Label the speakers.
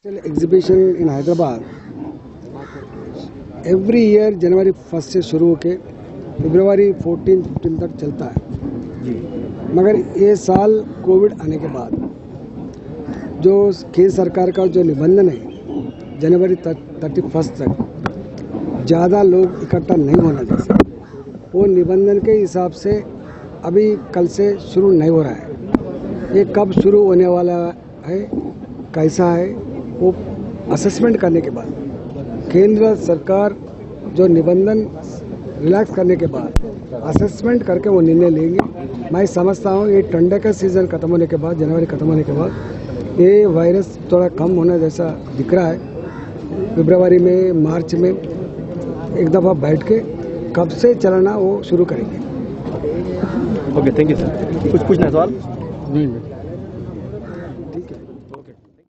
Speaker 1: Exhibition in Hyderabad every year जनवरी 1 से शुरू होके फरवरी 14-15 तक चलता है जी। मगर ये साल कोविड आने के बाद जो केंद्र सरकार का जो निबंधन है जनवरी 31 तक ज़्यादा लोग इकट्ठा नहीं होना जैसे वो निबंधन के हिसाब से अभी कल से शुरू नहीं हो रहा है। ये कब शुरू होने वाला है, कैसा है, वो असेसमेंट करने के बाद केंद्र सरकार जो निबंधन रिलैक्स करने के बाद असेसमेंट करके वो निर्णय लेंगे। मैं समझता हूँ ये ठंडे का सीज़न खत्म होने के बाद, जनवरी खत्म होने के बाद ये वायरस थोड़ा कम होना जैसा दिख रहा है। फरवरी में, मार्च में एक दफ़ा बैठ के कब से चलना वो शुरू करेंगे।
Speaker 2: Okay, thank you sir. कुछ पूछना है सवाल?
Speaker 1: नहीं।